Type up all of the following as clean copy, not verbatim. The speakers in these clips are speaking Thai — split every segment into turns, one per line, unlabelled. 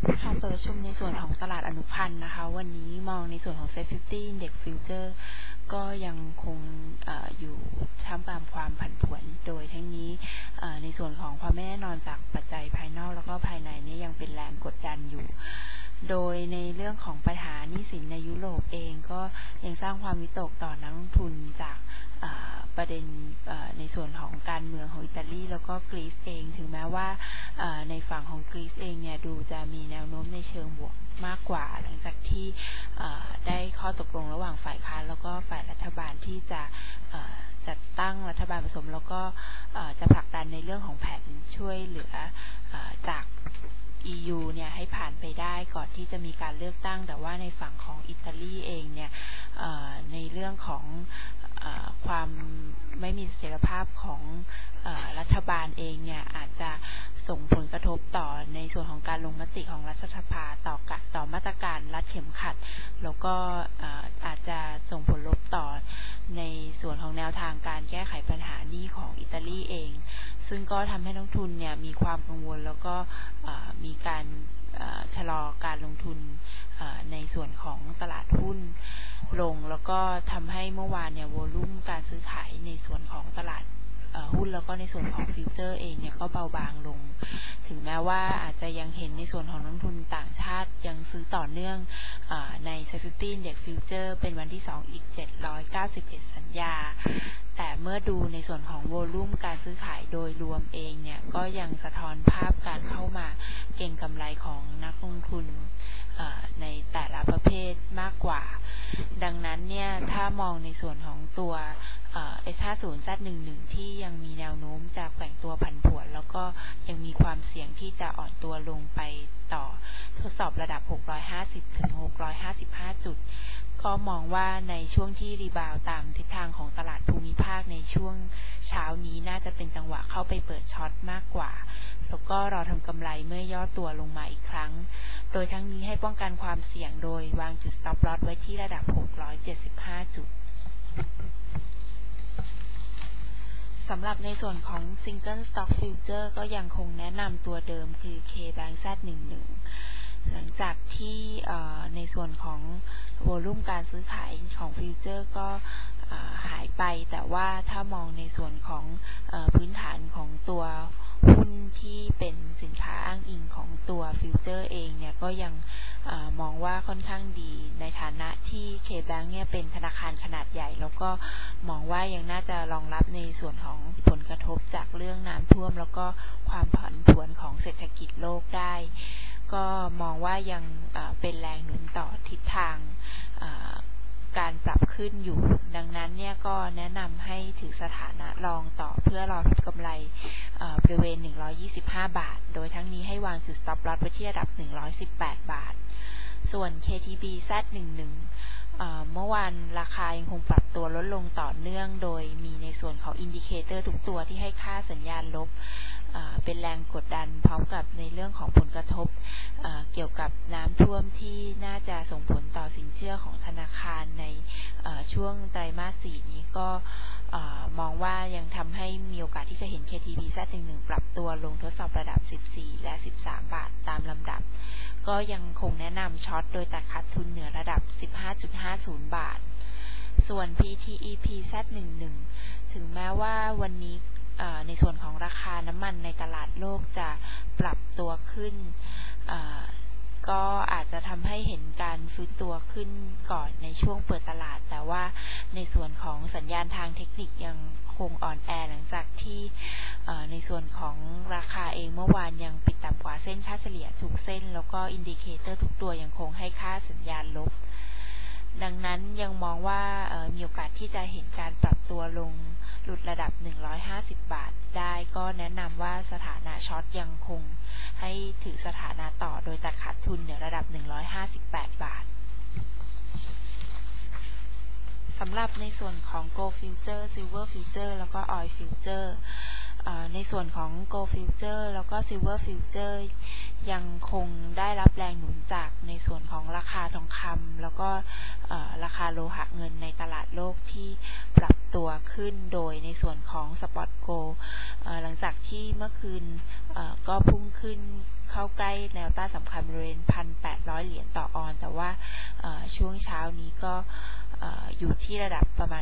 ค่ะเปิดประชุมในส่วนของตลาดอนุพันธ์นะคะวันนี้มองในส่วนของ Set 50 Index Future ก็ยังคงอยู่ท่ามกลางความผันผวนโดยทั้งนี้ในส่วนของความไม่แน่นอนจากปัจจัยภายนอกแล้วก็ภายในนี้ยังเป็นแรงกดดันอยู่โดยในเรื่องของปัญหาหนี้สินในยุโรปเองก็ยังสร้างความวิตกต่อนักลงทุนจากประเด็นในส่วนของการเมืองของอิตาลีแล้วก็กรีซเองถึงแม้ว่าในฝั่งของกรีซเองเนี่ยดูจะมีแนวโน้มในเชิงบวกมากกว่าหลังจากที่ได้ข้อตกลงระหว่างฝ่ายค้านแล้วก็ฝ่ายรัฐบาลที่จะจัดตั้งรัฐบาลผสมแล้วก็จะผลักดันในเรื่องของแผนช่วยเหลือจาก EU เนี่ยให้ผ่านไปได้ก่อนที่จะมีการเลือกตั้งแต่ว่าในฝั่งของอิตาลีเองเนี่ยในเรื่องของความไม่มีเสถียรภาพของรัฐบาลเองเนี่ยอาจจะส่งผลกระทบต่อในส่วนของการลงมติของรัฐสภาต่อมาตรการรัดเข็มขัดแล้วก็อาจจะส่งผลลบต่อในส่วนของแนวทางการแก้ไขปัญหาหนี้ของอิตาลีเองซึ่งก็ทำให้นักลงทุนเนี่ยมีความกังวลแล้วก็มีการชะลอการลงทุนในส่วนของตลาดหุ้นลงแล้วก็ทำให้เมื่อวานเนี่ยวอลุ่มการซื้อขายในส่วนของตลาดหุ้นแล้วก็ในส่วนของฟิวเจอร์เองเนี่ยก็เบาบางลงถึงแม้ว่าอาจจะยังเห็นในส่วนของนักลงทุนต่างชาติยังซื้อต่อเนื่องใน Set 50 Index Future เป็นวันที่2อีก791สัญญาแต่เมื่อดูในส่วนของวอลุ่มการซื้อขายโดยรวมเองเนี่ยก็ยังสะท้อนภาพการเข้ามาเก็งกำไรของนักลงทุนในแต่ละประเภทมากกว่าดังนั้นเนี่ยถ้ามองในส่วนของตัวS50Z11 ที่ยังมีแนวโน้มจะแกว่งตัวผันผวนแล้วก็ยังมีความเสี่ยงที่จะอ่อนตัวลงไปต่อทดสอบระดับ650ถึง655จุดก็มองว่าในช่วงที่รีบาวตามทิศทางของตลาดภูมิภาคในช่วงเช้านี้น่าจะเป็นจังหวะเข้าไปเปิดช็อตมากกว่าแล้วก็รอทำกำไรเมื่อย่อตัวลงมาอีกครั้งโดยทั้งนี้ให้ป้องกันความเสี่ยงโดยวางจุด stop loss ไว้ที่ระดับ675จุดสำหรับในส่วนของ Single Stock Future ก็ยังคงแนะนำตัวเดิมคือ KBank Z11 หลังจากที่ในส่วนของวอลุ่มการซื้อขายของฟิวเจอร์ก็หายไปแต่ว่าถ้ามองในส่วนของพื้นฐานของตัวหุ้นที่เป็นสินค้าอ้างอิงของตัวฟิวเจอร์เองเนี่ยก็ยังมองว่าค่อนข้างดีในฐานะที่ KBank เนี่ยเป็นธนาคารขนาดใหญ่แล้วก็มองว่ายังน่าจะรองรับในส่วนของผลกระทบจากเรื่องน้ำท่วมแล้วก็ความผันผวนของเศรษฐกิจโลกได้ก็มองว่ายังเป็นแรงหนุนต่อทิศทางการปรับขึ้นอยู่ดังนั้นเนี่ยก็แนะนำให้ถือสถานะรองต่อเพื่อรอทำกำไรบริเวณ125บาทโดยทั้งนี้ให้วางจุด stop loss ไว้ที่ระดับ118บาทส่วน KTB Z11เมื่อวานราคายังคงปรับตัวลดลงต่อเนื่องโดยมีในส่วนของอินดิเคเตอร์ทุกตัวที่ให้ค่าสัญญาณลบเป็นแรงกดดันพร้อมกับในเรื่องของผลกระทบเกี่ยวกับน้ำท่วมที่น่าจะส่งผลต่อสินเชื่อของธนาคารในช่วงไตรมาส 4นี้ก็มองว่ายังทำให้มีโอกาสที่จะเห็น KTB Z11 ปรับตัวลงทดสอบระดับ14และ13บาทตามลำดับก็ยังคงแนะนำช็อตโดยตัดขาดทุนเหนือระดับ 15.50 บาทส่วน PTEP Z11 ถึงแม้ว่าวันนี้ในส่วนของราคาน้ำมันในตลาดโลกจะปรับตัวขึ้นก็อาจจะทำให้เห็นการฟื้นตัวขึ้นก่อนในช่วงเปิดตลาดแต่ว่าในส่วนของสัญญาณทางเทคนิคยังคงอ่อนแอหลังจากที่ในส่วนของราคาเองเมื่อวานยังปิดต่ำกว่าเส้นค่าเฉลี่ยทุกเส้นแล้วก็อินดิเคเตอร์ทุกตัวยังคงให้ค่าสัญญาณลบดังนั้นยังมองว่ามีโอกาสที่จะเห็นการปรับตัวลงหลุดระดับ150บาทได้ก็แนะนำว่าสถานะช็อตยังคงให้ถือสถานะต่อโดยตัดขาดทุนเหนือระดับ158บาทสำหรับในส่วนของ Gold Future Silver Future แล้วก็ Oil Futureในส่วนของ Gold Future แล้วก็ Silver Future ยังคงได้รับแรงหนุนจากในส่วนของราคาทองคำแล้วก็ราคาโลหะเงินในตลาดโลกที่ปรับตัวขึ้นโดยในส่วนของ Spot Gold หลังจากที่เมื่อคืนก็พุ่งขึ้นเข้าใกล้แนวต้านสำคัญบริเวณ 1,800 เหรียญต่อออนซ์แต่ว่าช่วงเช้านี้ก็อยู่ที่ระดับประมาณ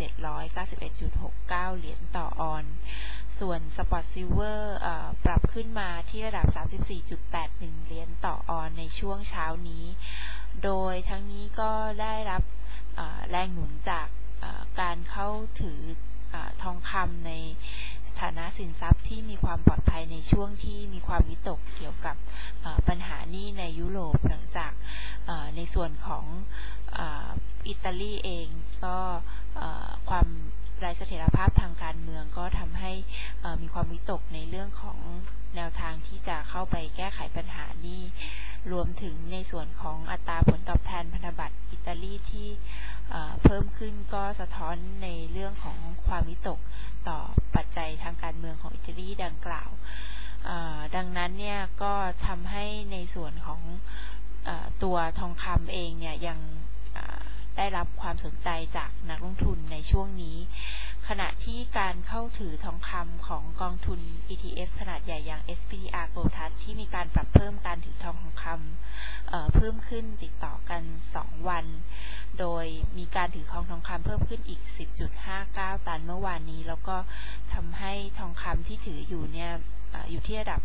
1,791.69 เหรียญต่อออนซ์ส่วนสปอตซิลเวอร์ปรับขึ้นมาที่ระดับ 34.81 เหรียญต่อออนซ์ในช่วงเช้านี้โดยทั้งนี้ก็ได้รับแรงหนุนจากการเข้าถือทองคำในฐานะสินทรัพย์ที่มีความปลอดภัยในช่วงที่มีความวิตกเกี่ยวกับปัญหาหนี้ในยุโรปหลังจากในส่วนของอิตาลีเองก็ความไร้เสถียรภาพทางการเมืองก็ทำให้มีความวิตกในเรื่องของแนวทางที่จะเข้าไปแก้ไขปัญหานี้รวมถึงในส่วนของอัตราผลตอบแทนพันธบัตรอิตาลีที่เพิ่มขึ้นก็สะท้อนในเรื่องของความวิตกต่อปัจจัยทางการเมืองของอิตาลีดังกล่าวดังนั้นเนี่ยก็ทำให้ในส่วนของตัวทองคำเองเนี่ยยังได้รับความสนใจจากนักลงทุนในช่วงนี้ขณะที่การเข้าถือทองคำของกองทุน ETF ขนาดใหญ่อย่าง SPDR Gold Trust ที่มีการปรับเพิ่มการถือทองคำเพิ่มขึ้นติดต่อกัน2วันโดยมีการถือครองทองคำเพิ่มขึ้นอีก 10.59 ตันเมื่อวานนี้แล้วก็ทำให้ทองคำที่ถืออยู่เนี่ยอยู่ที่ระดับ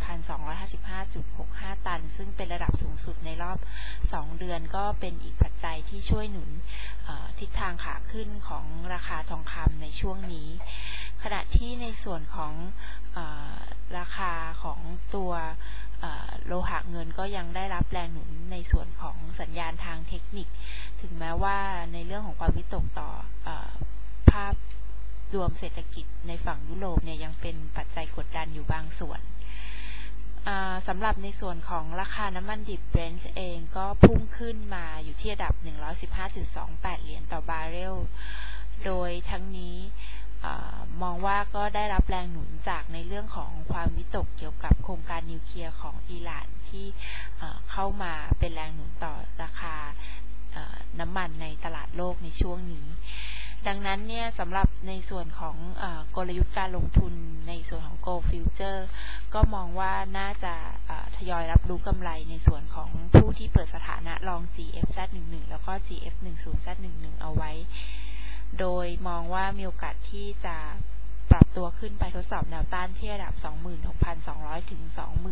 1,255.65 ตันซึ่งเป็นระดับสูงสุดในรอบ2เดือนก็เป็นอีกปัจจัยที่ช่วยหนุนทิศทางขาขึ้นของราคาทองคำในช่วงนี้ขณะที่ในส่วนของราคาของตัวโลหะเงินก็ยังได้รับแรงหนุนในส่วนของสัญญาณทางเทคนิคถึงแม้ว่าในเรื่องของความวิตกต่อภาพรวมเศรษฐกิจในฝั่งยุโรปเนี่ยยังเป็นปัจจัยกดดันอยู่บางส่วนสำหรับในส่วนของราคาน้ำมันดิบ Brent เองก็พุ่งขึ้นมาอยู่ที่ระดับ 115.28 เหรียญต่อบาร์เรลโดยทั้งนี้มองว่าก็ได้รับแรงหนุนจากในเรื่องของความวิตกเกี่ยวกับโครงการนิวเคลียร์ของอิหร่านที่เข้ามาเป็นแรงหนุนต่อราคาน้ำมันในตลาดโลกในช่วงนี้ดังนั้นเนี่ยสำหรับในส่วนของกลยุทธ์การลงทุนในส่วนของ Gold Future ก็มองว่าน่าจะทยอยรับรู้กำไรในส่วนของผู้ที่เปิดสถานะลอง GFZ11 แล้วก็ GF10Z11 เอาไว้โดยมองว่ามีโอกาสที่จะปรับตัวขึ้นไปทดสอบแนวต้านที่ระดับ 26,200 ถึง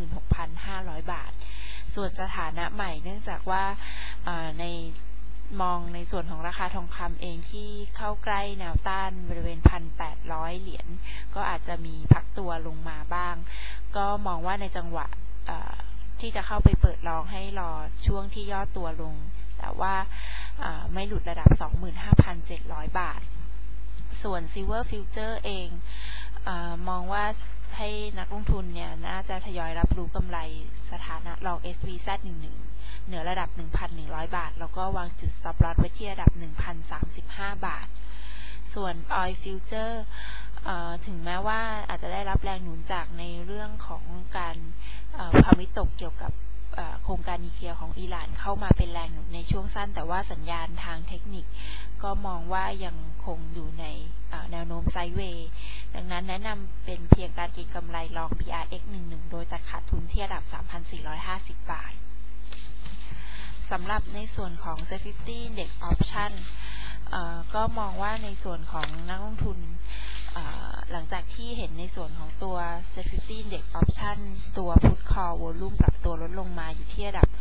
26,500 บาทส่วนสถานะใหม่เนื่องจากว่ามองในส่วนของราคาทองคำเองที่เข้าใกล้แนวต้านบริเวณ 1,800 เหรียญก็อาจจะมีพักตัวลงมาบ้างก็มองว่าในจังหวะที่จะเข้าไปเปิดลองให้รอช่วงที่ย่อตัวลงแต่ว่าไม่หลุดระดับ 25,700 บาทส่วน Silver Future เองมองว่าให้นักลงทุนเนี่ยน่าจะทยอยรับรู้กำไรสถานะลอง SVZ11 เหนือระดับ 1,100 บาทแล้วก็วางจุด stop loss ไว้ที่ระดับ 1,035 บาทส่วน Oil Future ถึงแม้ว่าอาจจะได้รับแรงหนุนจากในเรื่องของการความวิตกเกี่ยวกับโครงการนิวเคลียร์ของอิหร่านเข้ามาเป็นแรงหนุนในช่วงสั้นแต่ว่าสัญญาณทางเทคนิคก็มองว่ายังคงอยู่ในแนวโน้มไซด์เวย์ดังนั้นแนะนำเป็นเพียงการเก็งกำไรลอง PRX11 โดยตัดขาดทุนที่ระดับ 3,450 บาทสำหรับในส่วนของ SET50 Index Option ก็มองว่าในส่วนของนักลงทุนหลังจากที่เห็นในส่วนของตัว SET50 Index Option ตัว Put Call Volume ปรับตัวลดลงมาอยู่ที่ระดับ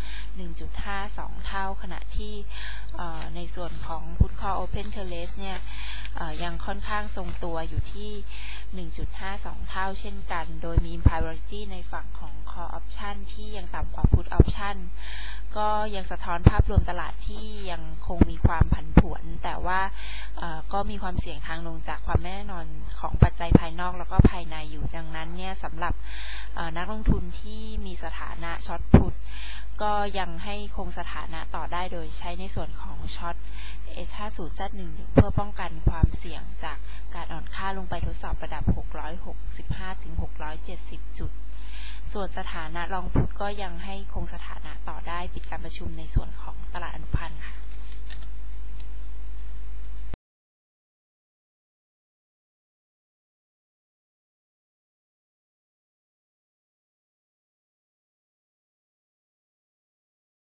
1.52 เท่าขณะที่ในส่วนของ Put Call Open Interest เนี่ยยังค่อนข้างทรงตัวอยู่ที่ 1.52 เท่าเช่นกันโดยมี Priority ในฝั่งของ Call Option ที่ยังต่ำกว่า Put Option ก็ยังสะท้อนภาพรวมตลาดที่ยังคงมีความผันผวนแต่ว่าก็มีความเสี่ยงทางลงจากความไม่แน่นอนของปัจจัยภายนอกแล้วก็ภายในอยู่ดังนั้นเนี่ยสำหรับนักลงทุนที่มีสถานะช็อตพุทก็ยังให้คงสถานะต่อได้โดยใช้ในส่วนของช็อต S50Z11 เพื่อป้องกันความเสี่ยงจากการอ่อนค่าลงไปทดสอบระดับ 665 ถึง 670 จุดส่วนสถานะลองพุทก็ยังให้คงสถานะต่อได้ปิดการประชุมในส่วนของตลาดอนุพันธ์ค่ะ